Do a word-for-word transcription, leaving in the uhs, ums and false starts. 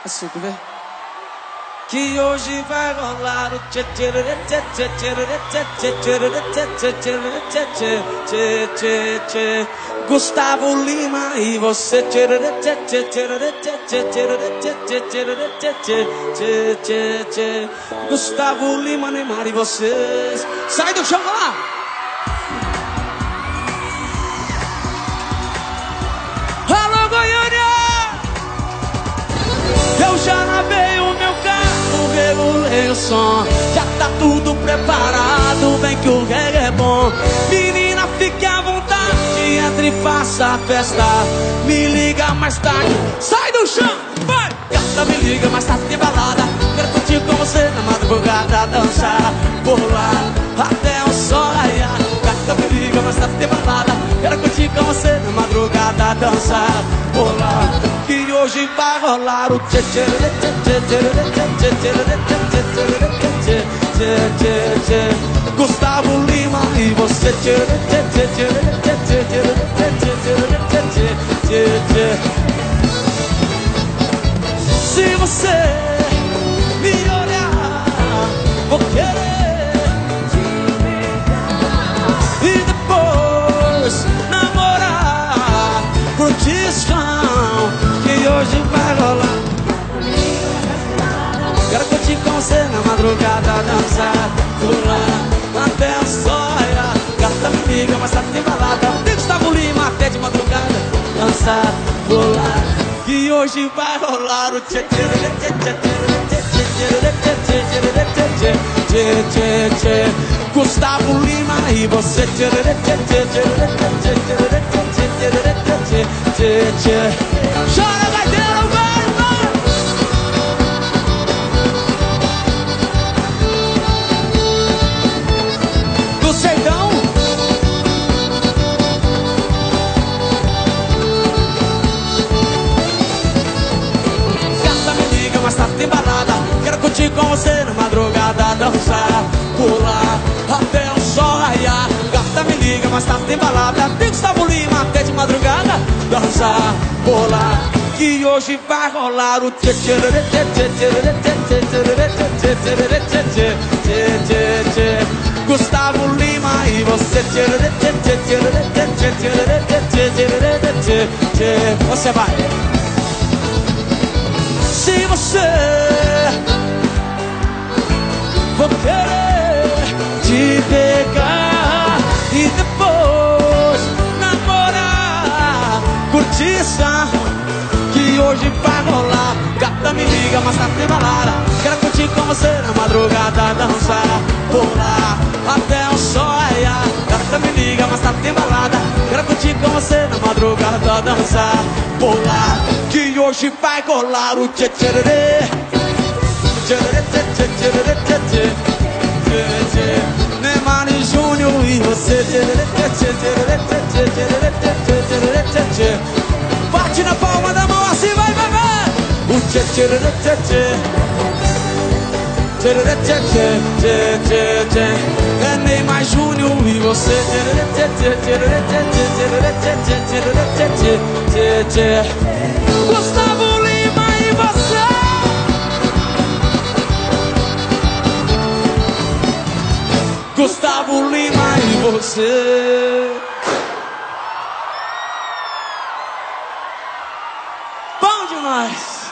Assim, quer ver? Que hoje vai rolar o tchê tchê tchê tchê tchê tchê tchê tchê tchê tchê tchê. Gustavo Lima e você tchê tchê tchê tchê tchê tchê tchê tchê tchê tchê. Gustavo Lima, Neymar e vocês. Sai do chão lá! Alô, Goiânia! Eu já lavei o meu carro, regulei o som. Já tá tudo preparado, bem que o reggae é bom. Menina, fique à vontade, entre e faça a festa. Me liga mais tarde, sai do chão, vai! Gata, me liga mais tarde, tem balada. Quero curtir com você na madrugada, dançar por lá até o sol raiar. Gata, me liga mais tarde, tem balada. Quero curtir com você na madrugada, dançar por lá. Que hoje vai rolar o tchê tchê tchê tchê tchê tchê tchê tchê tchê tchê. Gustavo Lima e você tchê tchê tchê tchê tchê tchê tchê tchê. Se você me olhar, vou querer te beijar e depois namorar, curtir chão, que hoje vai rolar. Quero curtir com você na madrugada, dançar, pular até o sol raiar. Gata, me liga, mas tá tem balada. Tem Gustavo Lima até de madrugada, dançar, pular, que hoje vai rolar o tchê tchê tchê tchê tchê tchê tchê. Gustavo Lima e você tchê tchê tchê tchê tchê tchê tchê. Chora, gaiteiro, vai, vai! Do sertão. Mas tá tem balada, quero curtir com você na madrugada, dançar, pular até o sol raiar. Gata, me liga, mas tá tem balada. Tem Gustavo Lima até de madrugada, dançar, pular, que hoje vai rolar o tchê tchê tchê tchê tchê tchê tchê tchê tchê. Gustavo Lima e você tchê tchê tchê tchê tchê tchê tchê. Você vai. Se você vou querer te pegar e depois namorar, curtição, que hoje vai rolar. Gata, me liga, mas tá tem balada. Quero curtir com você na madrugada, dançar, pular até o sol raiar. Gata, me liga, mas tá tem balada. Quero curtir com você na madrugada, dançar, pular, que hoje vai rolar o tchê tchê tchê tchê tchê tchê tchê tchê. Neymar e Júnior e você tchê tchê tchê tchê tchê tchê tchê. Bate na palma da mão assim, vai, vai, vai. O tchê tchê tchê tchê tchê tchê tchê tchê tchê. É Neymar Júnior e você tchê tchê tchê tchê tchê tchê tchê tchê. Gustavo Lima e você. Gustavo Lima e você. Bom demais.